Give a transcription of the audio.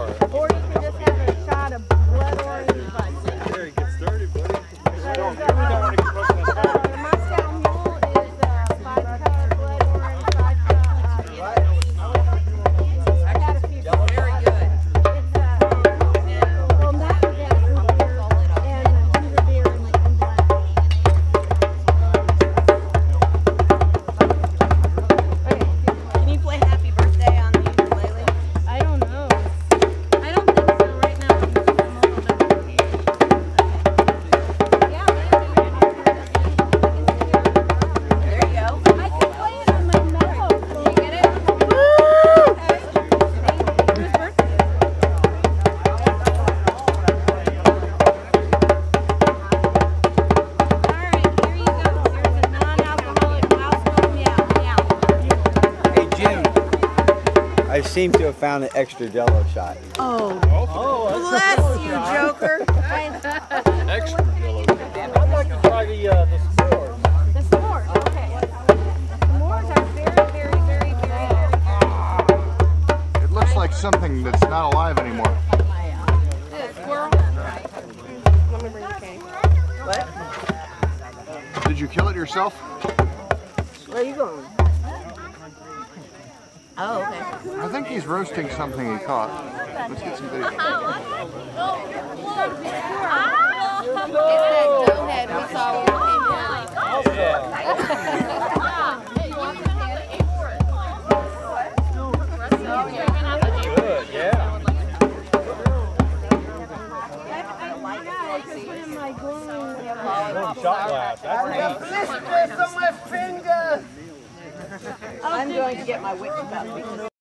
Or you can just have a shot of blood orange. There, he gets dirty, buddy. We don't want to keep pushing this hard. The Moscow Mule is 5-cup blood orange, 5-cup. I got a few. Very good. It's well, not the best and ginger beer and black. Can you play Happy Birthday on the ukulele? I don't know. I don't think so right now. I'm a little bit. Yeah, There you go. I can play it on my mouth. Did you get it? Whose birthday? Alright, here you go. Here's a non-alcoholic household meow meow. Hey, Jim. I seem to have found an extra Jello shot. Oh, Oh, bless you, Joker. extra yellow. I'd like to try the s'mores. The s'mores, okay. S'mores are very, very, very, very, very. It looks like something that's not alive anymore. Squirrel? Let me bring the cane. What? Did you kill it yourself? Where are you going? Oh, okay. I think he's roasting something he caught. Let's get some video. It's that doughhead we saw when we came in. Good, yeah. Shot glass. That's neat. I'm going to get my witch cup because